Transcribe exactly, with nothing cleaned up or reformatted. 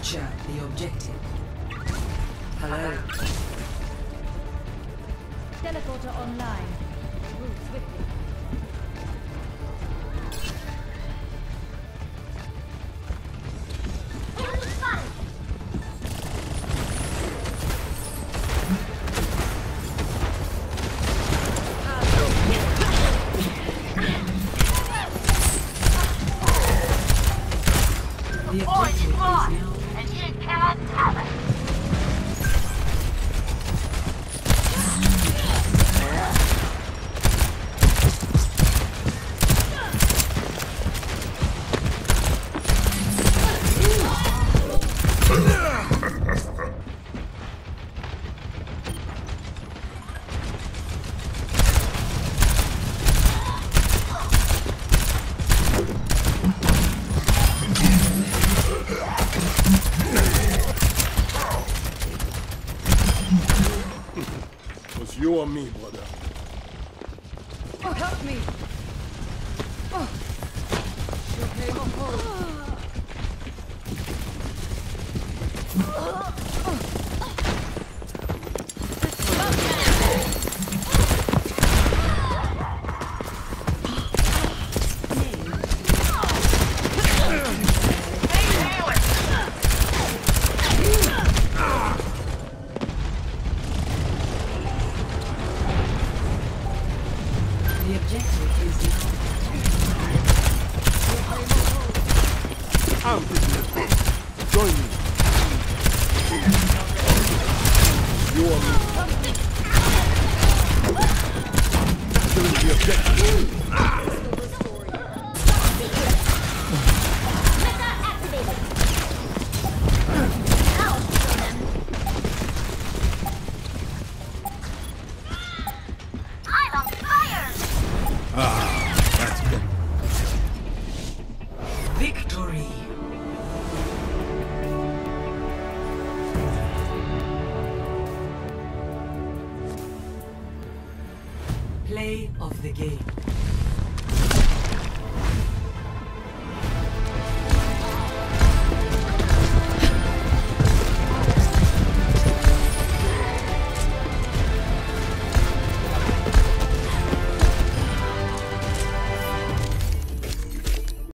Capture the objective. Hello. Teleporter online. Move swiftly. The objective is now. And you can't have it. It's you or me, brother. Oh, help me! Oh. You okay, Moko? The objective is now. I'm taking this one. Join me. You or me. Capturing the objective. I'm on fire! Ah, that's good. Victory. Play of the game.